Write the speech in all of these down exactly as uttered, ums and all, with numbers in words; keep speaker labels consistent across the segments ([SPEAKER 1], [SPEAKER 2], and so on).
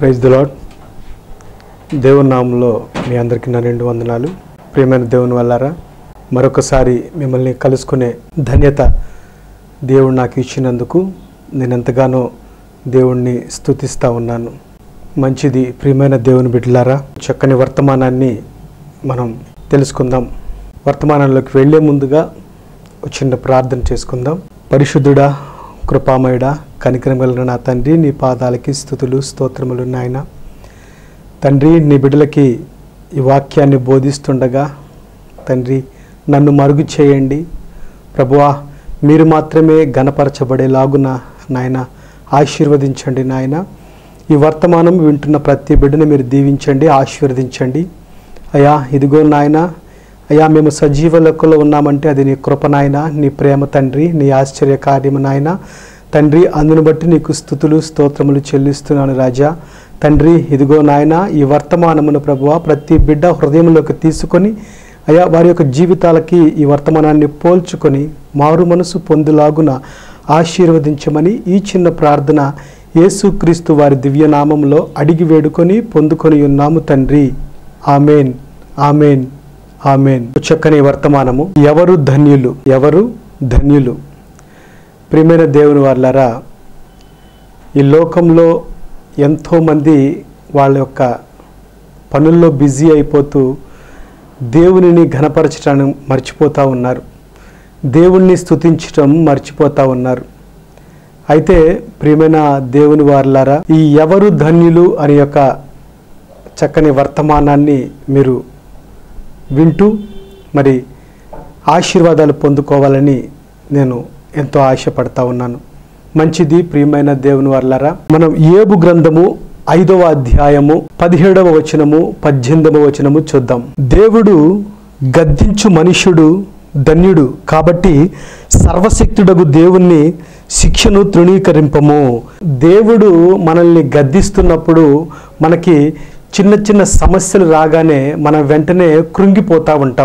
[SPEAKER 1] Praise the lord. దేవుని నామంలో మీ అందరికీ నా రెండు వందనాలు. ప్రియమైన దేవుని వల్లారా, మరొకసారి మిమ్మల్ని కలుసుకునే ధన్యత దేవుడు నాకు ఇచ్చినందుకు నేను ఎంతగానో దేవుణ్ణి స్తుతిస్తూ ఉన్నాను. మంచిది ప్రియమైన దేవుని బిడ్డలారా, చక్కని వర్తమానాన్ని మనం తెలుసుకుందాం. వర్తమానంలోకి వెళ్లే ముందుగా ఒక చిన్న ప్రార్థన చేసుకుందాం. పరిశుద్ధుడా, కృపామయుడా, కనికరం కలిగిన నా తండ్రి, నీ పాదాలకి స్తుతులు స్తోత్రములు నాయన. తండ్రి, నీ బిడ్డలకి ఈ వాక్యాన్ని బోధిస్తుండగా తండ్రి నన్ను మరుగు చేయండి ప్రభువా. మీరు మాత్రమే ఘనపరచబడేలాగున నాయన ఆశీర్వదించండి నాయన. ఈ వర్తమానం వింటున్న ప్రతి బిడ్డను మీరు దీవించండి, ఆశీర్వదించండి అయ్యా. ఇదిగో నాయన అయ్యా, మేము సజీవ లెక్కలో ఉన్నామంటే అది నీ కృప నాయన, నీ ప్రేమ తండ్రి, నీ ఆశ్చర్య కార్యము నాయన తండ్రి. అందును బట్టి నీకు స్తుతులు స్తోత్రములు చెల్లిస్తున్నాను రాజా. తండ్రి ఇదిగో నాయన, ఈ వర్తమానమును ప్రభువా ప్రతి బిడ్డ హృదయంలోకి తీసుకొని అయ్యా వారి యొక్క జీవితాలకి ఈ వర్తమానాన్ని పోల్చుకొని మారు మనసు పొందులాగున ఆశీర్వదించమని ఈ చిన్న ప్రార్థన యేసుక్రీస్తు వారి దివ్యనామంలో అడిగి వేడుకొని పొందుకొని ఉన్నాము తండ్రి. Amen, amen, amen. చక్కని వర్తమానము. ఎవరు ధన్యులు, ఎవరు ధన్యులు? ప్రియమైన దేవుని వారలారా, ఈ లోకంలో ఎంతోమంది వాళ్ళ యొక్క పనుల్లో బిజీ అయిపోతూ దేవునిని ఘనపరచడం మర్చిపోతూ ఉన్నారు, దేవుణ్ణి స్తుతించడం మర్చిపోతూ ఉన్నారు. అయితే ప్రియమైన దేవుని వారలారా, ఈ ఎవరు ధన్యులు అనే యొక్క చక్కని వర్తమానాన్ని మీరు వింటూ మరి ఆశీర్వాదాలు పొందుకోవాలని నేను ఎంతో ఆశపడతా ఉన్నాను. మంచిది ప్రియమైన దేవుని వారలారా, మనం యోబు గ్రంథము ఐదవ అధ్యాయము పదిహేడవ వచనము పద్దెనిమిదవ వచనము చూద్దాం. దేవుడు గద్దించు మనుష్యుడు ధన్యుడు, కాబట్టి సర్వశక్తుడగు దేవుణ్ణి శిక్షను తృణీకరింపము. దేవుడు మనల్ని గద్దిస్తున్నప్పుడు మనకి చిన్న చిన్న సమస్యలు రాగానే మనం వెంటనే కృంగిపోతూ ఉంటాం.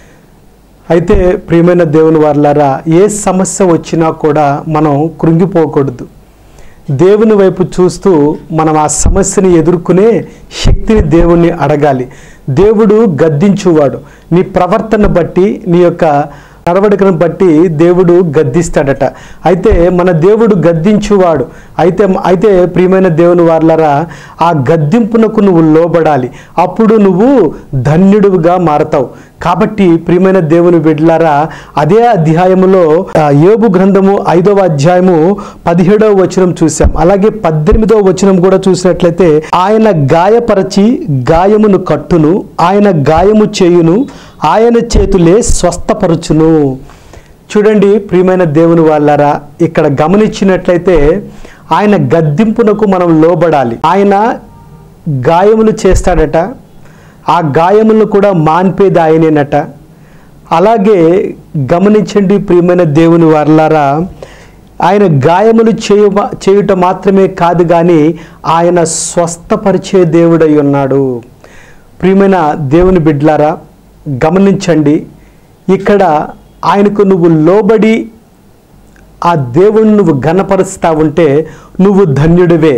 [SPEAKER 1] అయితే ప్రియమైన దేవుని వారలారా, ఏ సమస్య వచ్చినా కూడా మనం కృంగిపోకూడదు. దేవుని వైపు చూస్తూ మనం ఆ సమస్యని ఎదుర్కొనే శక్తిని దేవుణ్ణి అడగాలి. దేవుడు గద్దించువాడు. నీ ప్రవర్తన బట్టి, నీ యొక్క నడవడికను బట్టి దేవుడు గద్దిస్తాడట. అయితే మన దేవుడు గద్దించువాడు. అయితే అయితే ప్రియమైన దేవుని వారలారా, ఆ గద్దింపునకు నువ్వు లోబడాలి. అప్పుడు నువ్వు ధన్యుడిగా మారతావు. కాబట్టి ప్రియమైన దేవుని బిడ్డలారా, అదే అధ్యాయములో యోబు గ్రంథము ఐదవ అధ్యాయము పదిహేడవ వచనం చూసాం. అలాగే పద్దెనిమిదవ వచనం కూడా చూసినట్లయితే, ఆయన గాయపరచి గాయమును కట్టును, ఆయన గాయము చేయును, ఆయన చేతులే స్వస్థపరచును. చూడండి ప్రియమైన దేవుని వాళ్ళారా, ఇక్కడ గమనించినట్లయితే ఆయన గద్దింపునకు మనం లోబడాలి. ఆయన గాయములు చేస్తాడట, ఆ గాయములను కూడా మాన్పేది ఆయనేనట. అలాగే గమనించండి ప్రియమైన దేవుని వారలారా, ఆయన గాయములు చేయు చేయుట మాత్రమే కాదు కానీ ఆయన స్వస్థపరిచే దేవుడై ఉన్నాడు. ప్రియమైన దేవుని బిడ్డలారా, గమనించండి, ఇక్కడ ఆయనకు నువ్వు లోబడి ఆ దేవుని నువ్వు ఘనపరుస్తా ఉంటే నువ్వు ధన్యుడివే.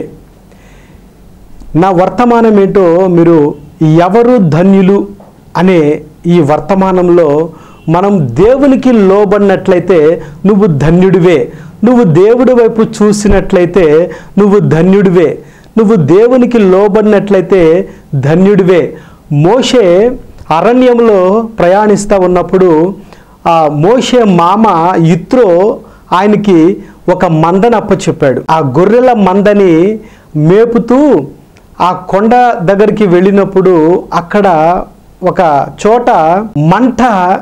[SPEAKER 1] నా వర్తమానం ఏంటో మీరు ఎవరు ధన్యులు అనే ఈ వర్తమానంలో మనం దేవునికి లోబడినట్లయితే నువ్వు ధన్యుడివే. నువ్వు దేవుడి వైపు చూసినట్లయితే నువ్వు ధన్యుడివే. నువ్వు దేవునికి లోబడినట్లయితే ధన్యుడివే. మోషే అరణ్యంలో ప్రయాణిస్తూ ఉన్నప్పుడు ఆ మోషే మామ యిత్రో ఆయనకి ఒక మందని అప్పచెప్పాడు. ఆ గొర్రెల మందని మేపుతూ ఆ కొండ దగ్గరికి వెళ్ళినప్పుడు అక్కడ ఒక చోట మంట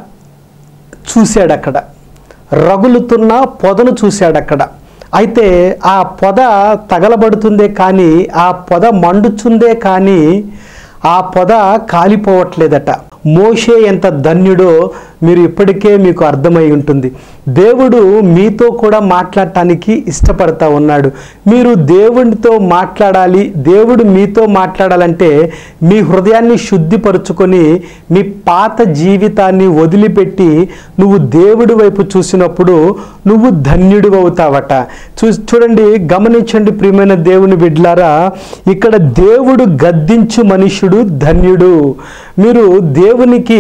[SPEAKER 1] చూశాడు. అక్కడ రగులుతున్న పొదను చూశాడు అక్కడ. అయితే ఆ పొద తగలబడుతుందే కానీ, ఆ పొద మండుచుందే కానీ ఆ పొద కాలిపోవట్లేదట. మోషే ఎంత ధన్యుడో మీరు ఇప్పటికే మీకు అర్థమై ఉంటుంది. దేవుడు మీతో కూడా మాట్లాడటానికి ఇష్టపడతా ఉన్నాడు. మీరు దేవునితో మాట్లాడాలి, దేవుడు మీతో మాట్లాడాలంటే మీ హృదయాన్ని శుద్ధిపరుచుకొని మీ పాత జీవితాన్ని వదిలిపెట్టి నువ్వు దేవుడి వైపు చూసినప్పుడు నువ్వు ధన్యుడు అవుతావట. చూ చూడండి గమనించండి ప్రియమైన దేవుని బిడ్డలారా, ఇక్కడ దేవుడు గద్దించు మనుష్యుడు ధన్యుడు. మీరు దేవునికి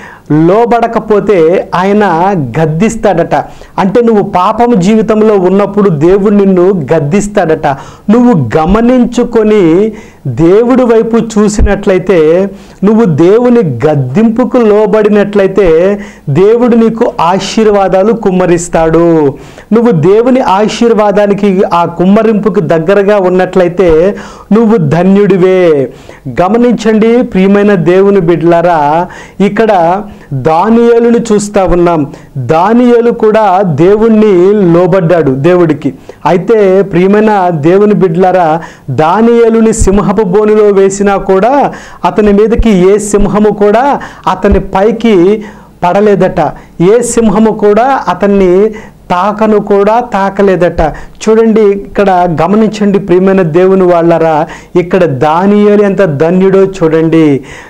[SPEAKER 1] లోబడకపోతే ఆయన గద్దిస్తాడట. అంటే నువ్వు పాపము జీవితంలో ఉన్నప్పుడు దేవుడు నిన్ను గద్దిస్తాడట. నువ్వు గమనించుకొని దేవుడి వైపు చూసినట్లయితే, నువ్వు దేవుని గద్దింపుకు లోబడినట్లయితే దేవుడు నీకు ఆశీర్వాదాలు కుమ్మరిస్తాడు. నువ్వు దేవుని ఆశీర్వాదానికి ఆ కుమ్మరింపుకు దగ్గరగా ఉన్నట్లయితే నువ్వు ధన్యుడివే. గమనించండి ప్రియమైన దేవుని బిడ్డలారా, ఇక్కడ దానియేలుని చూస్తా ఉన్నాం. దానియేలు కూడా దేవుణ్ణి లోబడ్డాడు దేవుడికి. అయితే ప్రియమైన దేవుని బిడ్డలారా, దానియేలుని సింహపు బోనులో వేసినా కూడా అతని మీదకి ఏ సింహము కూడా అతని పైకి పడలేదట. ఏ సింహము కూడా అతన్ని తాకను కూడా తాకలేదట. చూడండి ఇక్కడ గమనించండి ప్రియమైన దేవుని వాళ్ళరా, ఇక్కడ దానియేలు ఎంత ధన్యుడో చూడండి.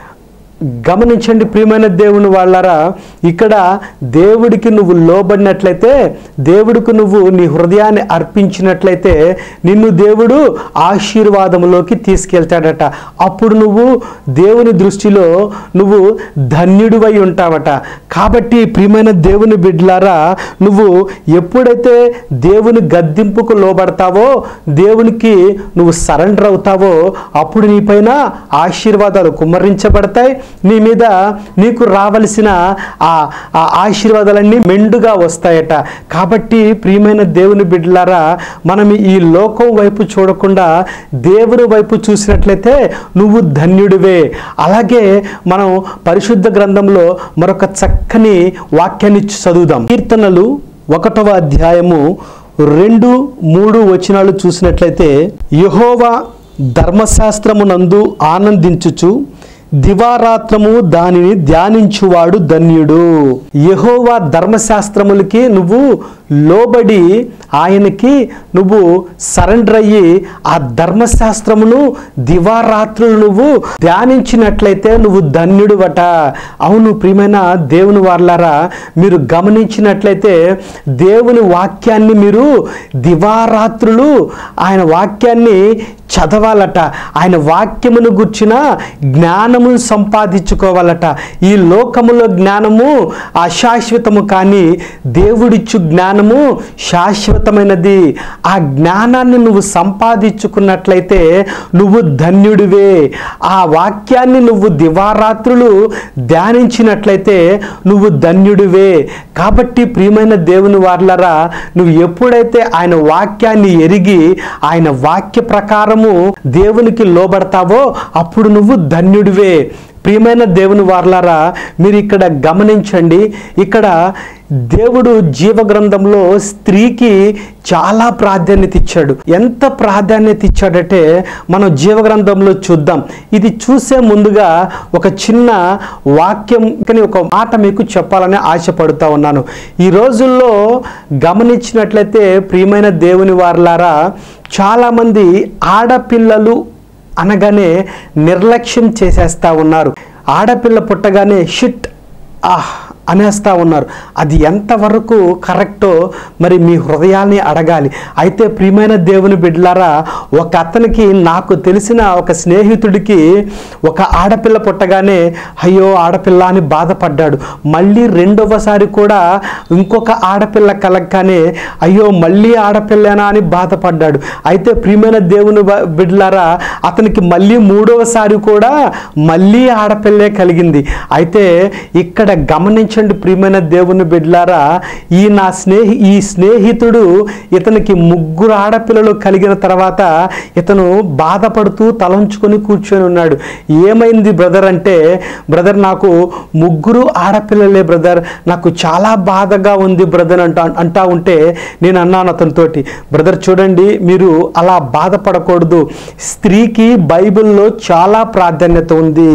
[SPEAKER 1] గమనించండి ప్రియమైన దేవుని వాళ్ళరా, ఇక్కడ దేవుడికి నువ్వు లోబడినట్లయితే, దేవుడికి నువ్వు నీ హృదయాన్ని అర్పించినట్లయితే నిన్ను దేవుడు ఆశీర్వాదంలోకి తీసుకెళ్తాడట. అప్పుడు నువ్వు దేవుని దృష్టిలో నువ్వు ధన్యుడివై ఉంటావట. కాబట్టి ప్రియమైన దేవుని బిడ్డలారా, నువ్వు ఎప్పుడైతే దేవుని గద్దింపుకు లోబడతావో, దేవునికి నువ్వు సరెండర్ అవుతావో, అప్పుడు నీపైన ఆశీర్వాదాలు కుమ్మరించబడతాయి. నీ మీద నీకు రావలసిన ఆ ఆశీర్వాదాలన్నీ మెండుగా వస్తాయట. కాబట్టి ప్రియమైన దేవుని బిడ్డలారా, మనం ఈ లోకం వైపు చూడకుండా దేవుని వైపు చూసినట్లయితే నువ్వు ధన్యుడివే. అలాగే మనం పరిశుద్ధ గ్రంథంలో మరొక చక్కని వాక్యాన్ని చదువుదాం. కీర్తనలు ఒకటవ అధ్యాయము రెండు మూడు వచనాలు చూసినట్లయితే, యెహోవా ధర్మశాస్త్రమునందు ఆనందించుచు దివారాత్రము దానిని ధ్యానించువాడు ధన్యుడు. యెహోవా ధర్మశాస్త్రములకి నువ్వు లోబడి ఆయనకి నువ్వు సరెండర్ అయ్యి ఆ ధర్మశాస్త్రమును దివారాత్రులు నువ్వు ధ్యానించినట్లయితే నువ్వు ధన్యుడువట. అవును ప్రియమైన దేవుని వారలారా, మీరు గమనించినట్లయితే దేవుని వాక్యాన్ని మీరు దివారాత్రులు ఆయన వాక్యాన్ని చదవాలట. ఆయన వాక్యమును గుర్చిన జ్ఞానము సంపాదించుకోవాలట. ఈ లోకములో జ్ఞానము అశాశ్వతము, కానీ దేవుడిచ్చు జ్ఞానము శాశ్వతమైనది. ఆ జ్ఞానాన్ని నువ్వు సంపాదించుకున్నట్లయితే నువ్వు ధన్యుడివే. ఆ వాక్యాన్ని నువ్వు దివారాత్రులు ధ్యానించినట్లయితే నువ్వు ధన్యుడివే. కాబట్టి ప్రియమైన దేవుని వారలారా, నువ్వు ఎప్పుడైతే ఆయన వాక్యాన్ని ఎరిగి ఆయన వాక్య ప్రకారము దేవునికి లోబడతావో అప్పుడు నువ్వు ధన్యుడివే. ప్రియమైన దేవుని వారలారా, మీరు ఇక్కడ గమనించండి. ఇక్కడ దేవుడు జీవగ్రంథంలో స్త్రీకి చాలా ప్రాధాన్యత ఇచ్చాడు. ఎంత ప్రాధాన్యత ఇచ్చాడంటే మనం జీవగ్రంథంలో చూద్దాం. ఇది చూసే ముందుగా ఒక చిన్న వాక్యం కానీ ఒక మాట మీకు చెప్పాలని ఆశపడుతూ ఉన్నాను. ఈ రోజుల్లో గమనించినట్లయితే ప్రియమైన దేవుని వారలారా, చాలామంది ఆడపిల్లలు అనగానే నిర్లక్ష్యం చేసేస్తూ ఉన్నారు. ఆడపిల్ల పుట్టగానే షిట్ ఆహ్ అనేస్తూ ఉన్నారు. అది ఎంతవరకు కరెక్టో మరి మీ హృదయాన్ని అడగాలి. అయితే ప్రియమైన దేవుని బిడ్డలారా, ఒక అతనికి నాకు తెలిసిన ఒక స్నేహితుడికి ఒక ఆడపిల్ల పుట్టగానే అయ్యో ఆడపిల్ల అని బాధపడ్డాడు. మళ్ళీ రెండవసారి కూడా ఇంకొక ఆడపిల్ల కలగగానే అయ్యో మళ్ళీ ఆడపిల్లనా అని బాధపడ్డాడు. అయితే ప్రియమైన దేవుని బిడ్డలారా, అతనికి మళ్ళీ మూడవసారి కూడా మళ్ళీ ఆడపిల్లే కలిగింది. అయితే ఇక్కడ గమనించ ప్రియమైన దేవుని బిడ్డలారా, ఈ నా స్నేహి ఈ స్నేహితుడు ఇతనికి ముగ్గురు ఆడపిల్లలు కలిగిన తర్వాత ఇతను బాధపడుతూ తలంచుకొని కూర్చొని ఉన్నాడు. ఏమైంది బ్రదర్ అంటే, బ్రదర్ నాకు ముగ్గురు ఆడపిల్లలే బ్రదర్, నాకు చాలా బాధగా ఉంది బ్రదర్ అంటా అంటా ఉంటే నేను అన్నాను అతనితోటి, బ్రదర్ చూడండి మీరు అలా బాధపడకూడదు. స్త్రీకి బైబిల్లో చాలా ప్రాధాన్యత ఉంది.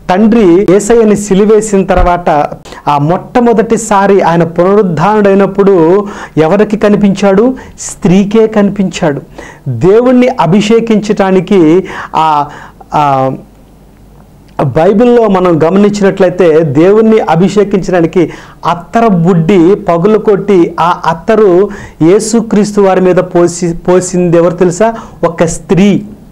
[SPEAKER 1] తండ్రి యేసయ్యని సిలువేసిన తర్వాత ఆ మొట్టమొదటిసారి ఆయన పునరుద్ధానుడైనప్పుడు ఎవరికి కనిపించాడు? స్త్రీకే కనిపించాడు. దేవుణ్ణి అభిషేకించటానికి ఆ బైబిల్లో మనం గమనించినట్లయితే దేవుణ్ణి అభిషేకించడానికి అత్తర బుడ్డి పగులు కొట్టి ఆ అత్తరు యేసుక్రీస్తు వారి మీద పోసి పోసింది ఎవరు తెలుసా? ఒక స్త్రీ.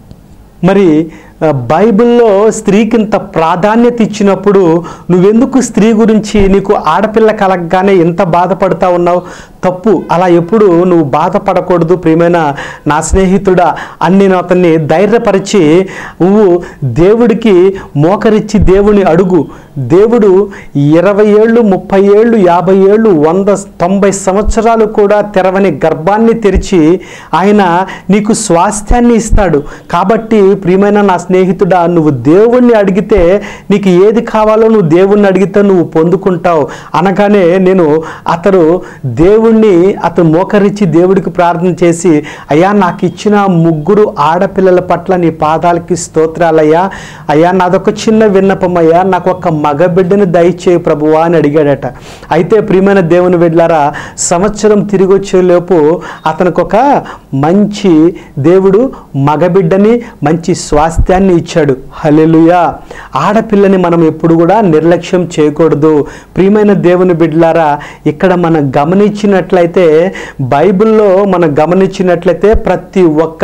[SPEAKER 1] మరి బైబిల్లో స్త్రీకి ఇంత ప్రాధాన్యత ఇచ్చినప్పుడు నువ్వెందుకు స్త్రీ గురించి నీకు ఆడపిల్ల కలగగానే ఎంత బాధపడతా ఉన్నావు? తప్పు. అలా ఎప్పుడు నువ్వు బాధపడకూడదు ప్రియమైన నా స్నేహితుడా అని నేను అతన్ని ధైర్యపరిచి, నువ్వు దేవుడికి మోకరిచ్చి దేవుని అడుగు. దేవుడు ఇరవై ఏళ్ళు ముప్పై ఏళ్ళు యాభై ఏళ్ళు వంద తొంభై సంవత్సరాలు కూడా తెరవని గర్భాన్ని తెరిచి ఆయన నీకు స్వాస్థ్యాన్ని ఇస్తాడు. కాబట్టి ప్రియమైన నా స్నేహితుడా, నువ్వు దేవుణ్ణి అడిగితే నీకు ఏది కావాలో నువ్వు దేవుణ్ణి అడిగితే నువ్వు పొందుకుంటావు అనగానే నేను అతడు దేవుణ్ణి అతను మోకరించి దేవుడికి ప్రార్థన చేసి, అయ్యా నాకు ఇచ్చిన ముగ్గురు ఆడపిల్లల పట్ల నీ పాదాలకి స్తోత్రాలయ్యా, అయ్యా నాదొక చిన్న విన్నపం అయ్యా, నాకు ఒక మగబిడ్డను దయచేయి ప్రభువా అని అడిగాడట. అయితే ప్రియమైన దేవుని బిడ్డలారా, సంవత్సరం తిరిగి వచ్చేలోపు అతనికి ఒక మంచి దేవుడు మగబిడ్డని మంచి స్వాస్థ్యాన్ని ఇచ్చాడు. హల్లెలూయా. ఆడపిల్లని మనం ఎప్పుడు కూడా నిర్లక్ష్యం చేయకూడదు. ప్రియమైన దేవుని బిడ్డలారా, ఇక్కడ మనం గమనించినట్లయితే బైబిల్లో మనం గమనించినట్లయితే ప్రతి ఒక్క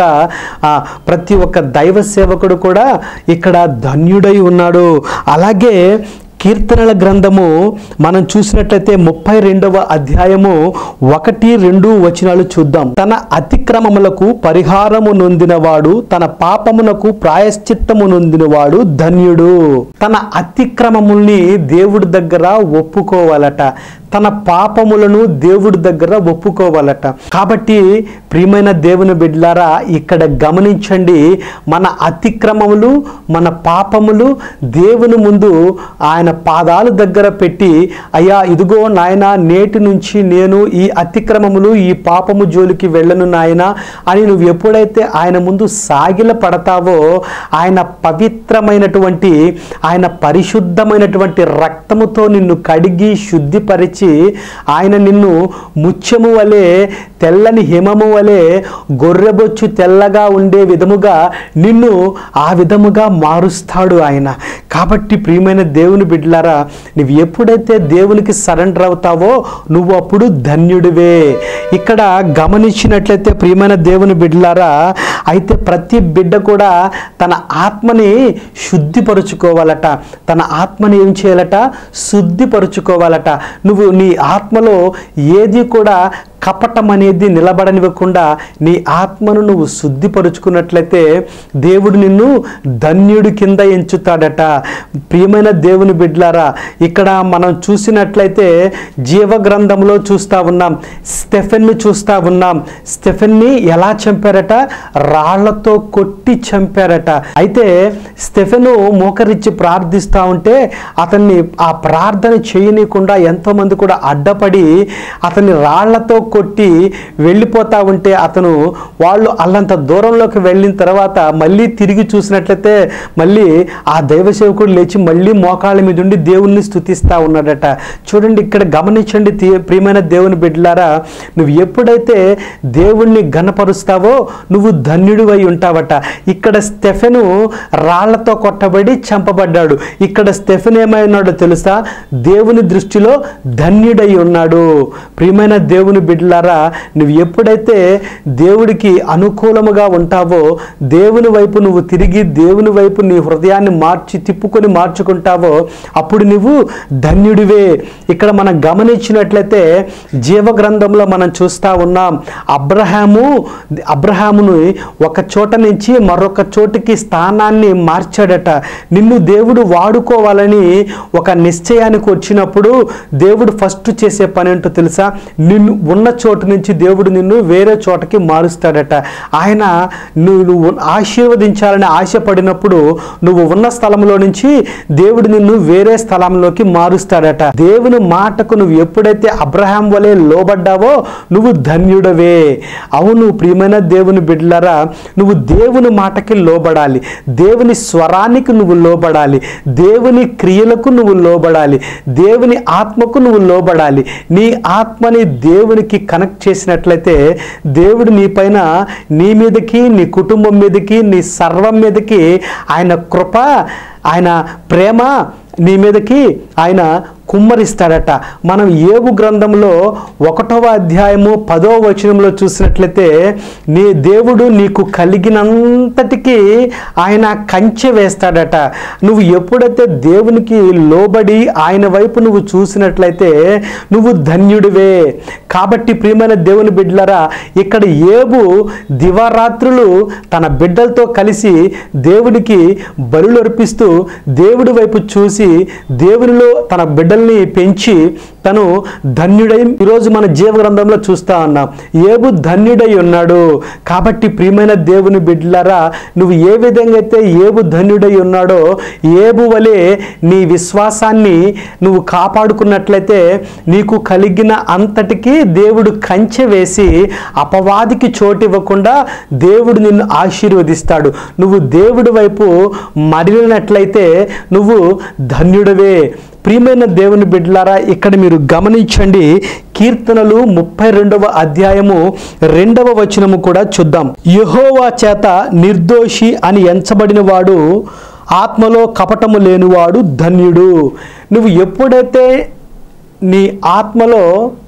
[SPEAKER 1] ప్రతి ఒక్క దైవ సేవకుడు కూడా ఇక్కడ ధన్యుడై ఉన్నాడు. అలాగే కీర్తనల గ్రంథము మనం చూసినట్లయితే ముప్పై రెండవ అధ్యాయము ఒకటి రెండు వచనాలు చూద్దాం. తన అతిక్రమములకు పరిహారము నొందినవాడు, తన పాపమునకు ప్రాయశ్చిత్తము నొందినవాడు ధన్యుడు. తన అతిక్రమముల్ని దేవుడి దగ్గర ఒప్పుకోవాలట, తన పాపములను దేవుడి దగ్గర ఒప్పుకోవాలట. కాబట్టి ప్రియమైన దేవుని బిడ్డలారా, ఇక్కడ గమనించండి, మన అతిక్రమములు మన పాపములు దేవుని ముందు ఆయన పాదాల దగ్గర పెట్టి, అయ్యా ఇదిగో నాయన, నేటి నుంచి నేను ఈ అతిక్రమములు ఈ పాపము జోలికి వెళ్ళను నాయన అని నువ్వు ఎప్పుడైతే ఆయన ముందు సాగిల పడతావో, ఆయన పవిత్రమైనటువంటి ఆయన పరిశుద్ధమైనటువంటి రక్తముతో నిన్ను కడిగి శుద్ధిపరిచి ఆయన నిన్ను ముత్యము వలె తెల్లని హిమము వలె గొర్రెబొచ్చు తెల్లగా ఉండే విధముగా నిన్ను ఆ విధముగా మారుస్తాడు ఆయన. కాబట్టి ప్రియమైన దేవుని బిడ్డలారా, నువ్వు ఎప్పుడైతే దేవునికి సరెండర్ అవుతావో నువ్వు అప్పుడు ధన్యుడివే. ఇక్కడ గమనించినట్లయితే ప్రియమైన దేవుని బిడ్డలారా, అయితే ప్రతి బిడ్డ కూడా తన ఆత్మని శుద్ధిపరుచుకోవాలట, తన ఆత్మని ఏం చేయాలట? శుద్ధిపరుచుకోవాలట. నువ్వు నీ ఆత్మలో ఏది కూడా కపటం అనేది నిలబడనివ్వకుండా నీ ఆత్మను నువ్వు శుద్ధిపరుచుకున్నట్లయితే దేవుడు నిన్ను ధన్యుడి కింద ఎంచుతాడట. ప్రియమైన దేవుని బిడ్డలారా, ఇక్కడ మనం చూసినట్లయితే జీవ గ్రంథంలో చూస్తూ ఉన్నాం, స్టెఫెన్ను చూస్తూ ఉన్నాం. స్టెఫెన్ని ఎలా చంపారట? రాళ్లతో కొట్టి చంపారట. అయితే స్టెఫెను మోకరించి ప్రార్థిస్తూ ఉంటే అతన్ని ఆ ప్రార్థన చేయనీయకుండా ఎంతోమంది కూడా అడ్డపడి అతన్ని రాళ్లతో కొట్టి వెళ్ళిపోతా ఉంటే అతను వాళ్ళు అల్లంత దూరంలోకి వెళ్ళిన తర్వాత మళ్ళీ తిరిగి చూసినట్లయితే మళ్ళీ ఆ దైవ సేవకుడు లేచి మళ్ళీ మోకాళ్ళ మీద ఉండి దేవుణ్ణి స్తుతిస్తూ ఉన్నాడట. చూడండి, ఇక్కడ గమనించండి ప్రియమైన దేవుని బిడ్డలారా, నువ్వు ఎప్పుడైతే దేవుణ్ణి ఘనపరుస్తావో నువ్వు ధన్యుడివై ఉంటావట. ఇక్కడ స్టెఫెను రాళ్లతో కొట్టబడి చంపబడ్డాడు. ఇక్కడ స్టెఫెన్ ఏమైనాడో తెలుసా? దేవుని దృష్టిలో ధన్యుడై ఉన్నాడు. ప్రియమైన దేవుని బిడ్డలారా, నువ్వు ఎప్పుడైతే దేవుడికి అనుకూలముగా ఉంటావో, దేవుని వైపు నువ్వు తిరిగి దేవుని వైపు నీ హృదయాన్ని మార్చి తిప్పుకొని మార్చుకుంటావో అప్పుడు నువ్వు ధన్యుడివే. ఇక్కడ మనం గమనించినట్లయితే జీవ గ్రంథంలో మనం చూస్తూ ఉన్నాం, అబ్రహాము అబ్రహామును ఒక చోట నుంచి మరొక చోటికి స్థానాన్ని మార్చాడట. నిన్ను దేవుడు వాడుకోవాలని ఒక నిశ్చయానికి వచ్చినప్పుడు దేవుడు ఫస్ట్ చేసే పని ఏంటో తెలుసా? నిన్ను ఉన్న చోటు నుంచి దేవుడు నిన్ను వేరే చోటకి మారుస్తాడట. ఆయన నువ్వు నువ్వు ఆశీర్వదించాలని ఆశపడినప్పుడు నువ్వు ఉన్న స్థలంలో నుంచి దేవుడు నిన్ను వేరే స్థలంలోకి మారుస్తాడట. దేవుని మాటకు నువ్వు ఎప్పుడైతే అబ్రహాం వలె లోబడ్డావో నువ్వు ధన్యుడవే. అవును ప్రియమైన దేవుని బిడ్డలారా, నువ్వు దేవుని మాటకి లోబడాలి, దేవుని స్వరానికి నువ్వు లోబడాలి, దేవుని క్రియలకు నువ్వు లోబడాలి, దేవుని ఆత్మకు నువ్వు లోబడాలి. నీ ఆత్మని దేవునికి కనెక్ట్ చేసినట్లయితే దేవుడు నీ పైన, నీ మీదకి, నీ కుటుంబం మీదకి, నీ సర్వం మీదకి ఆయన కృప, ఆయన ప్రేమ నీ మీదకి ఆయన కుమ్మరిస్తాడట. మనం యోబు గ్రంథంలో ఒకటవ అధ్యాయము పదవ వచనంలో చూసినట్లయితే, నీ దేవుడు నీకు కలిగినంతటికీ ఆయన కంచె వేస్తాడట. నువ్వు ఎప్పుడైతే దేవునికి లోబడి ఆయన వైపు నువ్వు చూసినట్లయితే నువ్వు ధన్యుడివే. కాబట్టి ప్రియమైన దేవుని బిడ్డలారా, ఇక్కడ యోబు దివారాత్రులు తన బిడ్డలతో కలిసి దేవుడికి బలులు అర్పిస్తూ దేవుడి వైపు చూసి దేవునిలో తన బిడ్డల్ని పెంచి తను ధన్యుడై ఈరోజు మన జీవ గ్రంథంలో చూస్తా ఉన్నాం. యోబు ధన్యుడై ఉన్నాడు. కాబట్టి ప్రియమైన దేవుని బిడ్డలారా, నువ్వు ఏ విధంగా అయితే యోబు ధన్యుడై ఉన్నాడో యోబు వలె నీ విశ్వాసాన్ని నువ్వు కాపాడుకున్నట్లయితే నీకు కలిగిన అంతటికీ దేవుడు కంచె వేసి అపవాదికి చోటు ఇవ్వకుండా దేవుడు నిన్ను ఆశీర్వదిస్తాడు. నువ్వు దేవుడి వైపు మరలినట్లయితే నువ్వు ధన్యుడవే. ప్రియమైన దేవుని బిడ్డలారా, ఇక్కడ మీరు గమనించండి, కీర్తనలు ముప్పై రెండవ అధ్యాయము రెండవ వచనము కూడా చూద్దాం. యెహోవా చేత నిర్దోషి అని ఎంచబడిన వాడు, ఆత్మలో కపటము లేనివాడు ధన్యుడు. నువ్వు ఎప్పుడైతే నీ ఆత్మలో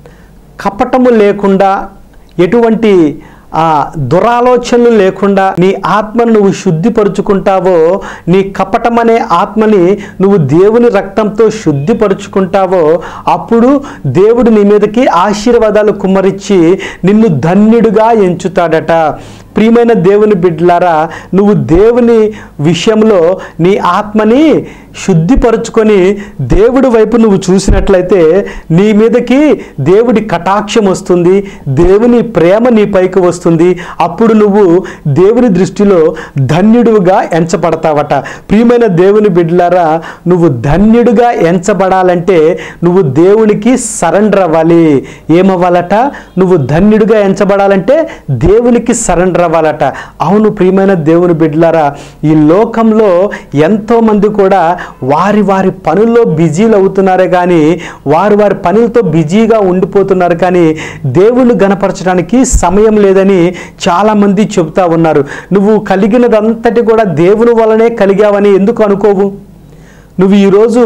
[SPEAKER 1] కపటము లేకుండా, ఎటువంటి ఆ దురాలోచనలు లేకుండా నీ ఆత్మను నువ్వు శుద్ధిపరుచుకుంటావో, నీ కపటమనే ఆత్మని నువ్వు దేవుని రక్తంతో శుద్ధిపరుచుకుంటావో, అప్పుడు దేవుడు నీ మీదకి ఆశీర్వాదాలు కుమ్మరించి నిన్ను ధన్యుడిగా ఎంచుతాడట. ప్రియమైన దేవుని బిడ్డలారా, నువ్వు దేవుని విషయంలో నీ ఆత్మని శుద్ధిపరుచుకొని దేవుడి వైపు నువ్వు చూసినట్లయితే నీ మీదకి దేవుడి కటాక్షం వస్తుంది, దేవుని ప్రేమ నీ పైకి వస్తుంది. అప్పుడు నువ్వు దేవుని దృష్టిలో ధన్యుడుగా ఎంచబడతావట. ప్రియమైన దేవుని బిడ్డలారా, నువ్వు ధన్యుడిగా ఎంచబడాలంటే నువ్వు దేవునికి సరెండర్ అవ్వాలి. ఏమవ్వాలట? నువ్వు ధన్యుడిగా ఎంచబడాలంటే దేవునికి సరెండర్ అవ్వాలట. అవును ప్రియమైన దేవుని బిడ్డలారా, ఈ లోకంలో ఎంతోమంది కూడా వారి వారి పనుల్లో బిజీలు అవుతున్నారే కానీ, వారి వారి పనులతో బిజీగా ఉండిపోతున్నారు కానీ దేవుణ్ణి గణపరచడానికి సమయం లేదని చాలామంది చెబుతా ఉన్నారు. నువ్వు కలిగినదంతటి కూడా దేవుని వలనే కలిగావని ఎందుకు అనుకోవు? నువ్వు ఈరోజు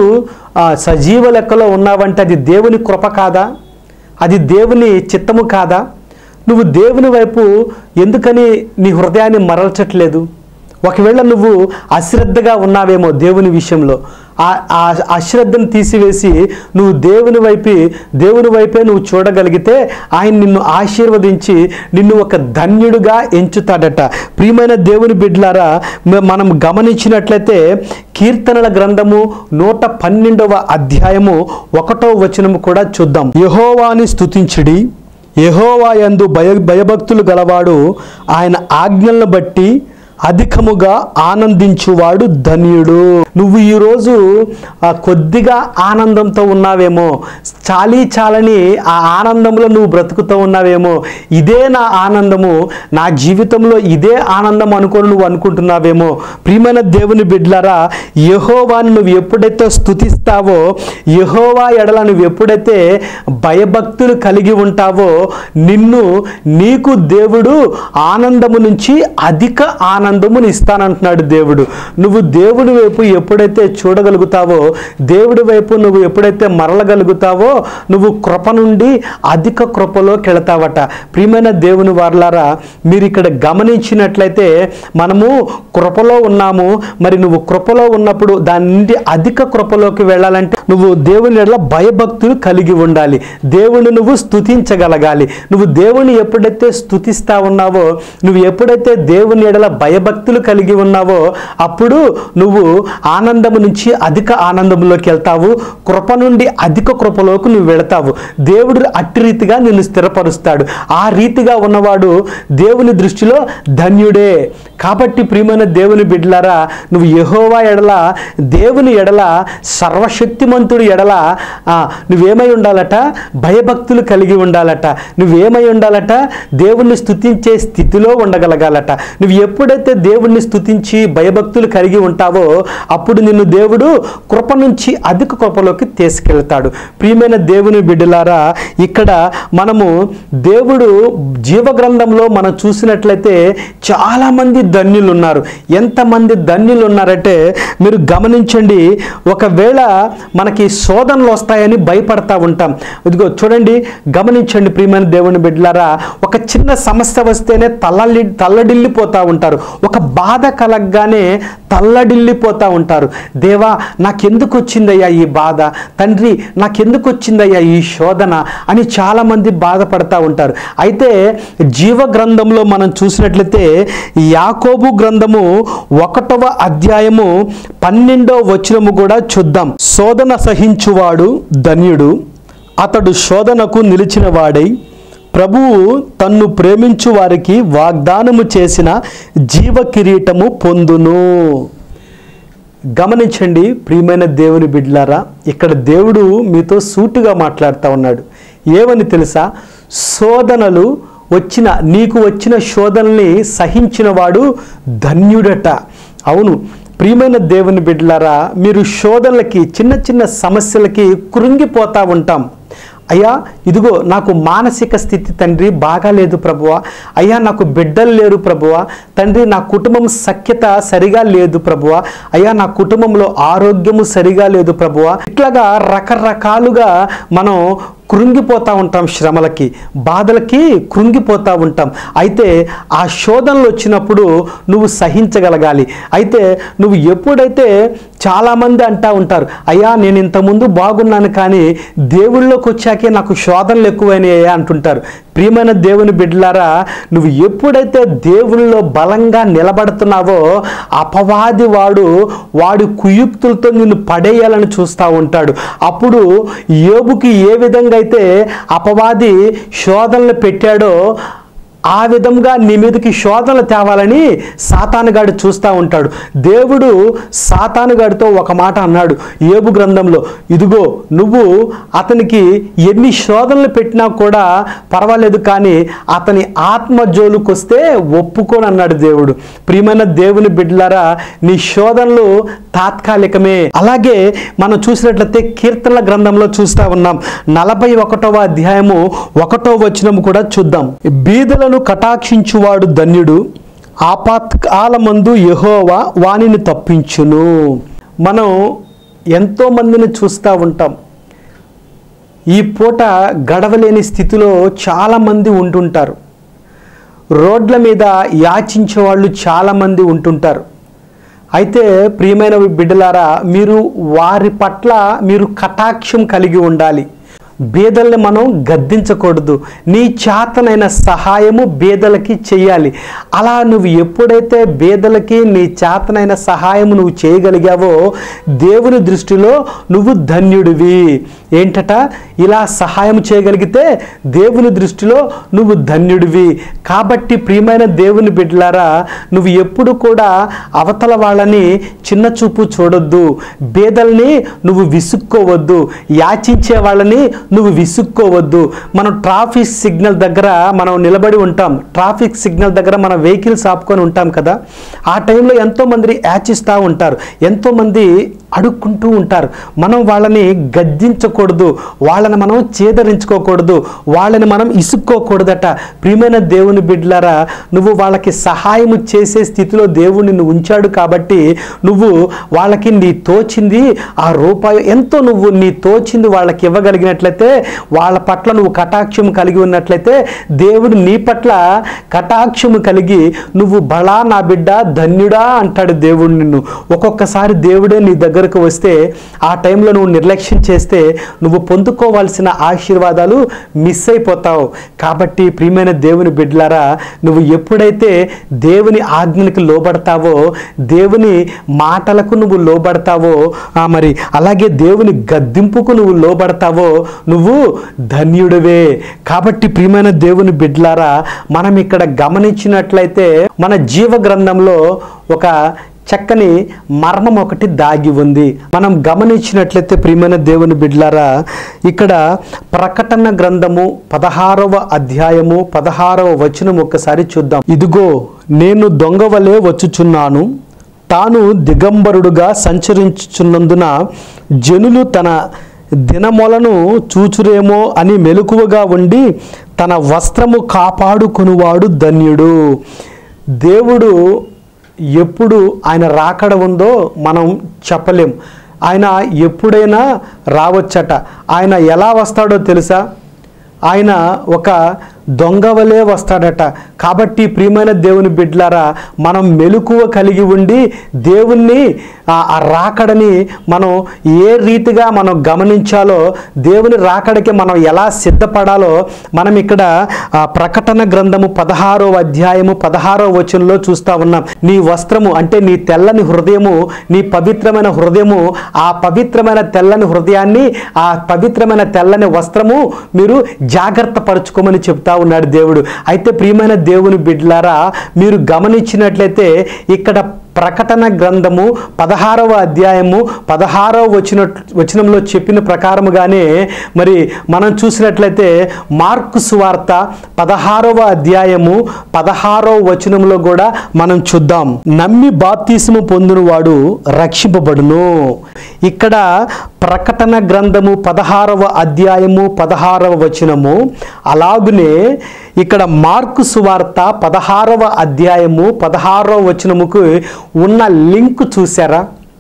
[SPEAKER 1] సజీవ లెక్కలో ఉన్నావంటే అది దేవుని కృప కాదా? అది దేవుని చిత్తము కాదా? నువ్వు దేవుని వైపు ఎందుకని నీ హృదయాన్ని మరల్చట్లేదు? ఒకవేళ నువ్వు అశ్రద్ధగా ఉన్నావేమో దేవుని విషయంలో, ఆ అశ్రద్ధను తీసివేసి నువ్వు దేవుని వైపు దేవుని వైపే నువ్వు చూడగలిగితే ఆయన నిన్ను ఆశీర్వదించి నిన్ను ఒక ధన్యుడిగా ఎంచుతాడట. ప్రియమైన దేవుని బిడ్డలారా, మనం గమనించినట్లయితే కీర్తనల గ్రంథము నూట పన్నెండవ అధ్యాయము ఒకటో వచనము కూడా చూద్దాం. యెహోవాని స్తుతించుడి, యెహోవా యందు భయ భయభక్తులు గలవాడు ఆయన ఆజ్ఞలను బట్టి అధికముగా ఆనందించువాడు ధన్యుడు. నువ్వు ఈరోజు కొద్దిగా ఆనందంతో ఉన్నావేమో, చాలీ చాలని ఆ ఆనందంలో నువ్వు బ్రతుకుతూ ఉన్నావేమో. ఇదే నా ఆనందము, నా జీవితంలో ఇదే ఆనందం అనుకొని నువ్వు అనుకుంటున్నావేమో. ప్రియమైన దేవుని బిడ్డలారా, యెహోవాని నువ్వు ఎప్పుడైతే స్తుతిస్తావో, యెహోవా ఎడల నువ్వు ఎప్పుడైతే భయభక్తులు కలిగి ఉంటావో, నిన్ను నీకు దేవుడు ఆనందము నుంచి అధిక ఆనందముని ఇస్తానంటున్నాడు దేవుడు. నువ్వు దేవుడి వైపు ఎప్పుడైతే చూడగలుగుతావో, దేవుడి వైపు నువ్వు ఎప్పుడైతే మరలగలుగుతావో, నువ్వు కృప నుండి అధిక కృపలోకి వెళతావట. ప్రియమైన దేవుని వారలారా, మీరు ఇక్కడ గమనించినట్లయితే మనము కృపలో ఉన్నాము. మరి నువ్వు కృపలో ఉన్నప్పుడు దాని నుండి అధిక కృపలోకి వెళ్ళాలంటే నువ్వు దేవుని ఎడల భయభక్తులు కలిగి ఉండాలి, దేవుని నువ్వు స్తుతించగలగాలి. నువ్వు దేవుని ఎప్పుడైతే స్తుతిస్తా ఉన్నావో, నువ్వు ఎప్పుడైతే దేవుని ఎడల భయభక్తులు కలిగి ఉన్నావో, అప్పుడు నువ్వు ఆనందము నుంచి అధిక ఆనందంలోకి వెళ్తావు, కృప నుండి అధిక కృపలోకి నువ్వు వెళతావు. దేవుడు అట్టి రీతిగా నిన్ను స్థిరపరుస్తాడు. ఆ రీతిగా ఉన్నవాడు దేవుని దృష్టిలో ధన్యుడే. కాబట్టి ప్రియమైన దేవుని బిడ్డలారా, నువ్వు యెహోవా ఎడల, దేవుని ఎడల, సర్వశక్తిమంతుడి ఎడల నువ్వేమై ఉండాలట? భయభక్తులు కలిగి ఉండాలట. నువ్వేమై ఉండాలట? దేవుణ్ణి స్తుతించే స్థితిలో ఉండగలగాలట. నువ్వు ఎప్పుడైతే దేవుణ్ణి స్తుతించి భయభక్తులు కలిగి ఉంటావో అప్పుడు నిన్ను దేవుడు కృప నుంచి అధిక కృపలోకి తీసుకెళ్తాడు. ప్రియమైన దేవుని బిడ్డలారా, ఇక్కడ మనము దేవుడు జీవగ్రంథంలో మనం చూసినట్లయితే చాలామంది ధన్యులు ఉన్నారు. ఎంతమంది ధన్యులు ఉన్నారంటే మీరు గమనించండి. ఒకవేళ మనకి శోధనలు వస్తాయని భయపడతా ఉంటాం. ఇదిగో చూడండి, గమనించండి ప్రియమైన దేవుని బిడ్డలారా, ఒక చిన్న సమస్య వస్తేనే తల్లడి తల్లడిల్లిపోతూ ఉంటారు. ఒక బాధ కలగగానే తల్లడిల్లిపోతూ ఉంటారు. దేవా నాకెందుకు వచ్చిందయ్యా ఈ బాధ, తండ్రి నాకెందుకు వచ్చిందయ్యా ఈ శోధన అని చాలామంది బాధపడతా ఉంటారు. అయితే జీవ గ్రంథంలో మనం చూసినట్లయితే యాకోబు గ్రంథము ఒకటవ అధ్యాయము పన్నెండవ వచనము కూడా చూద్దాం. శోధన సహించువాడు ధన్యుడు, అతడు శోధనకు నిలిచిన వాడై ప్రభువు తన్ను ప్రేమించు వారికి వాగ్దానము చేసిన జీవ కిరీటము పొందును. గమనించండి ప్రియమైన దేవుని బిడ్డలారా, ఇక్కడ దేవుడు మీతో సూటిగా మాట్లాడుతూ ఉన్నాడు. ఏమని తెలుసా? శోధనలు వచ్చిన, నీకు వచ్చిన శోధనల్ని సహించిన వాడు ధన్యుడట. అవును ప్రియమైన దేవుని బిడ్డలారా, మీరు శోధనలకి, చిన్న చిన్న సమస్యలకి కృంగిపోతూ ఉంటాం. అయ్యా ఇదిగో నాకు మానసిక స్థితి తండ్రి బాగాలేదు ప్రభువా, అయ్యా నాకు బిడ్డలు లేరు ప్రభువా, తండ్రి నా కుటుంబం సఖ్యత సరిగా లేదు ప్రభువా, అయ్యా నా కుటుంబంలో ఆరోగ్యము సరిగా లేదు ప్రభువా. ఇట్లాగా రకరకాలుగా మనం కృంగిపోతూ ఉంటాం, శ్రమలకి, బాధలకి కృంగిపోతూ ఉంటాం. అయితే ఆ శోధనలు వచ్చినప్పుడు నువ్వు సహించగలగాలి. అయితే నువ్వు ఎప్పుడైతే, చాలామంది అంటూ ఉంటారు, అయ్యా నేను ఇంతకుముందు బాగున్నాను కానీ దేవుళ్ళలోకి వచ్చాకే నాకు శోధనలు ఎక్కువైనాయా అంటుంటారు. ప్రియమైన దేవుని బిడ్డలారా, నువ్వు ఎప్పుడైతే దేవునిలో బలంగా నిలబడుతున్నావో అపవాది వాడు వాడి కుయుక్తులతో నిన్ను పడేయాలని చూస్తూ ఉంటాడు. అప్పుడు యోబుకి ఏ విధంగా అయితే అపవాది శోధనలు పెట్టాడో ఆ విధంగా నీ మీదకి శోధనలు తేవాలని సాతానుగాడు చూస్తూ ఉంటాడు. దేవుడు సాతానుగాడితో ఒక మాట అన్నాడు యోబు గ్రంథంలో, ఇదిగో నువ్వు అతనికి ఎన్ని శోధనలు పెట్టినా కూడా పర్వాలేదు కానీ అతని ఆత్మ జోలుకు వస్తే ఒప్పుకోని అన్నాడు దేవుడు. ప్రియమైన దేవుని బిడ్డలారా, నీ శోధనలు తాత్కాలికమే. అలాగే మనం చూసినట్లయితే కీర్తనల గ్రంథంలో చూస్తూ ఉన్నాం. నలభై ఒకటవ అధ్యాయము ఒకటో వచనం కూడా చూద్దాం. బీదలను కటాక్షించువాడు ధన్యుడు, ఆపత్కాలమందు యెహోవా వానిని తప్పించును. మనం ఎంతోమందిని చూస్తూ ఉంటాం. ఈ పూట గడవలేని స్థితిలో చాలామంది ఉంటుంటారు. రోడ్ల మీద యాచించే వాళ్ళు చాలామంది ఉంటుంటారు. అయితే ప్రియమైన బిడ్డలారా, మీరు వారి పట్ల మీరు కటాక్షం కలిగి ఉండాలి. బేదల్ని మనం గద్దించకూడదు. నీ చేతనైన సహాయము బేదలకి చెయ్యాలి. అలా నువ్వు ఎప్పుడైతే బేదలకి నీ చేతనైన సహాయం నువ్వు చేయగలిగావో దేవుని దృష్టిలో నువ్వు ధన్యుడివి. ఏంటట? ఇలా సహాయం చేయగలిగితే దేవుని దృష్టిలో నువ్వు ధన్యుడివి. కాబట్టి ప్రియమైన దేవుని బిడ్డలారా, నువ్వు ఎప్పుడు కూడా అవతల వాళ్ళని చిన్న చూపు చూడొద్దు. బేదల్ని నువ్వు విసుక్కోవద్దు. యాచించే వాళ్ళని నువ్వు విసుక్కోవద్దు. మనం ట్రాఫిక్ సిగ్నల్ దగ్గర మనం నిలబడి ఉంటాం. ట్రాఫిక్ సిగ్నల్ దగ్గర మన వెహికల్స్ ఆపుకొని ఉంటాం కదా. ఆ టైంలో ఎంతోమంది యాచిస్తూ ఉంటారు, ఎంతోమంది అడుక్కుంటూ ఉంటారు. మనం వాళ్ళని గద్దించకూడదు, వాళ్ళని మనం చేదరించుకోకూడదు, వాళ్ళని మనం ఇసుక్కోకూడదట. ప్రియమైన దేవుని బిడ్డలారా, నువ్వు వాళ్ళకి సహాయం చేసే స్థితిలో దేవుడు నిన్ను ఉంచాడు కాబట్టి నువ్వు వాళ్ళకి నీ తోచింది ఆ రూపాయి ఎంతో నువ్వు నీ తోచింది వాళ్ళకి ఇవ్వగలిగినట్లయితే, వాళ్ళ పట్ల నువ్వు కటాక్షము కలిగి ఉన్నట్లయితే దేవుడు నీ పట్ల కటాక్షము కలిగి నువ్వు బలా నా బిడ్డ ధన్యుడా అంటాడు దేవుడు నిన్ను. ఒక్కొక్కసారి దేవుడే నీ దగ్గర వరకు వస్తే ఆ టైంలో నువ్వు నిర్లక్ష్యం చేస్తే నువ్వు పొందుకోవాల్సిన ఆశీర్వాదాలు మిస్ అయిపోతావు. కాబట్టి ప్రియమైన దేవుని బిడ్డలారా, నువ్వు ఎప్పుడైతే దేవుని ఆజ్ఞలకు లోబడతావో, దేవుని మాటలకు నువ్వు లోబడతావో, మరి అలాగే దేవుని గద్దింపుకు నువ్వు లోబడతావో నువ్వు ధన్యుడివే. కాబట్టి ప్రియమైన దేవుని బిడ్డలారా, మనం ఇక్కడ గమనించినట్లయితే మన జీవ గ్రంథంలో ఒక చక్కని మర్మం ఒకటి దాగి ఉంది. మనం గమనించినట్లయితే ప్రియమైన దేవుని బిడ్డలారా, ఇక్కడ ప్రకటన గ్రంథము పదహారవ అధ్యాయము పదహారవ వచనం ఒక్కసారి చూద్దాం. ఇదిగో నేను దొంగ వలె వచ్చుచున్నాను, తాను దిగంబరుడుగా సంచరించుచున్నందున జనులు తన దినమొలను చూచురేమో అని మెలకువగా ఉండి తన వస్త్రము కాపాడుకొనువాడు ధన్యుడు. దేవుడు ఎప్పుడు ఆయన రాకడ ఉందో మనం చెప్పలేం. ఆయన ఎప్పుడైనా రావచ్చట. ఆయన ఎలా వస్తాడో తెలుసా? ఆయన ఒక దొంగవలే వస్తాడట. కాబట్టి ప్రియమైన దేవుని బిడ్డలారా, మనం మెలకువ కలిగి ఉండి దేవుణ్ణి ఆ రాకడని మనం ఏ రీతిగా మనం గమనించాలో, దేవుని రాకడకి మనం ఎలా సిద్ధపడాలో మనం ఇక్కడ ప్రకటన గ్రంథము పదహారో అధ్యాయము పదహారో వచనంలో చూస్తూ ఉన్నాం. నీ వస్త్రము అంటే నీ తెల్లని హృదయము, నీ పవిత్రమైన హృదయము, ఆ పవిత్రమైన తెల్లని హృదయాన్ని, ఆ పవిత్రమైన తెల్లని వస్త్రము మీరు జాగ్రత్త పరుచుకోమని చెప్తా ఉన్నాడు దేవుడు. అయితే ప్రియమైన దేవుని బిడ్డలారా, మీరు గమనించినట్లయితే ఇక్కడ ప్రకటన గ్రంథము పదహారవ అధ్యాయము పదహారవ వచన వచనంలో చెప్పిన ప్రకారముగానే మరి మనం చూసినట్లయితే మార్కు సువార్త పదహారవ అధ్యాయము పదహారవ వచనంలో కూడా మనం చూద్దాం. నమ్మి బాప్తిసము పొందినవాడు రక్షింపబడును. ఇక్కడ ప్రకటన గ్రంథము పదహారవ అధ్యాయము పదహారవ వచనము, అలాగునే ఇక్కడ మార్కు సువార్త పదహారవ అధ్యాయము పదహారవ వచనముకు ఉన్న లింక్ చూసారా?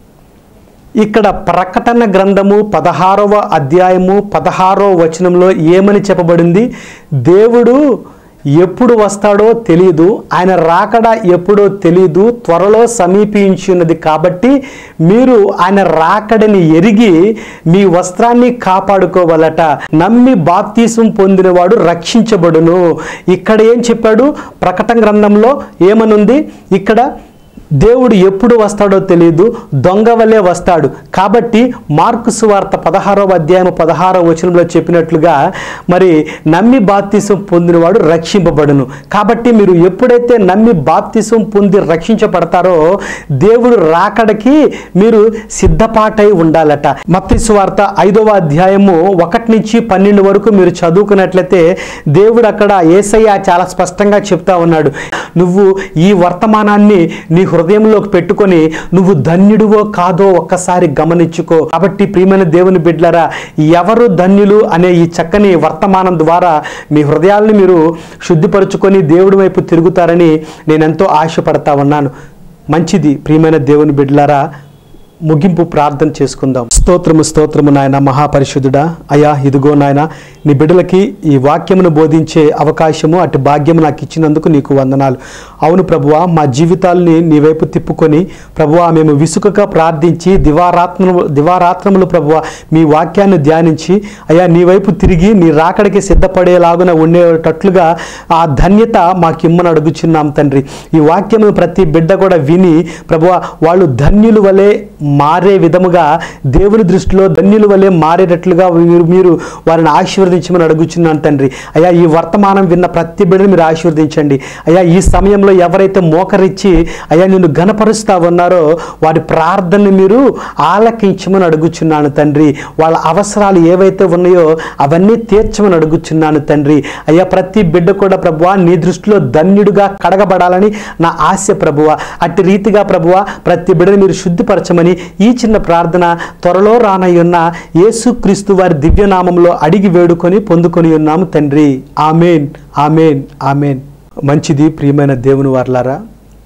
[SPEAKER 1] ఇక్కడ ప్రకటన గ్రంథము పదహారవ అధ్యాయము పదహారవ వచనంలో ఏమని చెప్పబడింది? దేవుడు ఎప్పుడు వస్తాడో తెలియదు, ఆయన రాకడ ఎప్పుడో తెలియదు, త్వరలో సమీపించున్నది. కాబట్టి మీరు ఆయన రాకడని ఎరిగి మీ వస్త్రాన్ని కాపాడుకోవాలట. నమ్మి బాప్తిసం పొందినవాడు రక్షించబడును. ఇక్కడ ఏం చెప్పాడు? ప్రకటన గ్రంథంలో ఏమనుంది? ఇక్కడ దేవుడు ఎప్పుడు వస్తాడో తెలియదు, దొంగ వలె వస్తాడు. కాబట్టి మార్కు సువార్త పదహారవ అధ్యాయం పదహారవ వచనంలో చెప్పినట్లుగా మరి నమ్మి బాప్తిసం పొందినవాడు రక్షింపబడును. కాబట్టి మీరు ఎప్పుడైతే నమ్మి బాప్తిసం పొంది రక్షించబడతారో దేవుడు రాకడకి మీరు సిద్ధపాటై ఉండాలట. మత్తయి సువార్త ఐదవ అధ్యాయము ఒకటి నుంచి పన్నెండు వరకు మీరు చదువుకున్నట్లయితే దేవుడు అక్కడ యేసయ్య చాలా స్పష్టంగా చెప్తా ఉన్నాడు, నువ్వు ఈ వర్తమానాన్ని నీ హృదయంలోకి పెట్టుకొని నువ్వు ధన్యుడివో కాదో ఒక్కసారి గమనించుకో. కాబట్టి ప్రియమైన దేవుని బిడ్డలారా, ఎవరు ధన్యులు అనే ఈ చక్కని వర్తమానం ద్వారా మీ హృదయాలను మీరు శుద్ధిపరుచుకొని దేవుడి వైపు తిరుగుతారని నేను ఎంతో ఆశపడతా ఉన్నాను. మంచిది ప్రియమైన దేవుని బిడ్డలారా, ముగింపు ప్రార్థన చేసుకుందాం. స్తోత్రము స్తోత్రము నాయన మహాపరిశుద్ధుడా. అయా ఇదిగో నాయన, నీ బిడ్డలకి ఈ వాక్యమును బోధించే అవకాశము అటు భాగ్యము నాకు ఇచ్చినందుకు నీకు వందనాలు. అవును ప్రభువా, మా జీవితాలని నీ వైపు తిప్పుకొని ప్రభువా మేము విసుకక ప్రార్థించి దివారాత్రము దివారాత్రములు ప్రభువా మీ వాక్యాన్ని ధ్యానించి అయా నీ వైపు తిరిగి నీ రాకడికి సిద్ధపడేలాగున ఉండేటట్లుగా ఆ ధన్యత మాకు ఇమ్మని అడుగుచున్నాం తండ్రి. ఈ వాక్యము ప్రతి బిడ్డ కూడా విని ప్రభువా వాళ్ళు ధన్యుల వలె మారే విధముగా, దేవుని దృష్టిలో ధన్యుల వలె మారేటట్లుగా మీరు మీరు వారిని ఆశీర్వదించమని అడుగుచున్నాను తండ్రి. అయ్యా ఈ వర్తమానం విన్న ప్రతి బిడ్డని మీరు ఆశీర్వదించండి. అయ్యా ఈ సమయంలో ఎవరైతే మోకరించి అయ్యా నిన్ను ఘనపరుస్తా ఉన్నారో వారి ప్రార్థనని మీరు ఆలకించమని అడుగుచున్నాను తండ్రి. వాళ్ళ అవసరాలు ఏవైతే ఉన్నాయో అవన్నీ తీర్చమని అడుగుచున్నాను తండ్రి. అయ్యా ప్రతి బిడ్డ కూడా ప్రభువా నీ దృష్టిలో ధన్యుడిగా కడగబడాలని నా ఆశ ప్రభువా. అట్టి రీతిగా ప్రభువా ప్రతి బిడ్డని మీరు శుద్ధిపరచమని ఈ చిన్న ప్రార్థన త్వరలో రానయ్యున్న యేసుక్రీస్తు వారి దివ్యనామంలో అడిగి వేడుకొని పొందుకొని ఉన్నాము తండ్రి. Amen, amen, amen. మంచిది ప్రియమైన దేవుని వారలారా,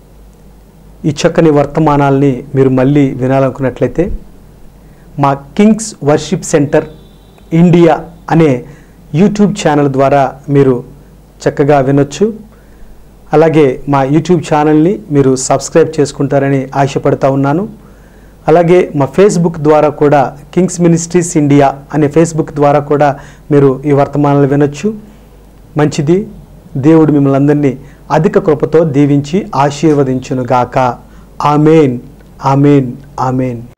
[SPEAKER 1] ఈ చక్కని వర్తమానాల్ని మీరు మళ్ళీ వినాలనుకున్నట్లయితే మా కింగ్స్ వర్షిప్ సెంటర్ ఇండియా అనే యూట్యూబ్ ఛానల్ ద్వారా మీరు చక్కగా వినొచ్చు. అలాగే మా యూట్యూబ్ ఛానల్ని మీరు సబ్స్క్రైబ్ చేసుకుంటారని ఆశపడతా ఉన్నాను. అలాగే మా ఫేస్బుక్ ద్వారా కూడా కింగ్స్ మినిస్ట్రీస్ ఇండియా అనే ఫేస్బుక్ ద్వారా కూడా మీరు ఈ వర్తమానాలు వినొచ్చు. మంచిది. దేవుడు మిమ్మల్ని అందరినీ అధిక కృపతో దీవించి ఆశీర్వదించునుగాక. Amen, amen, amen.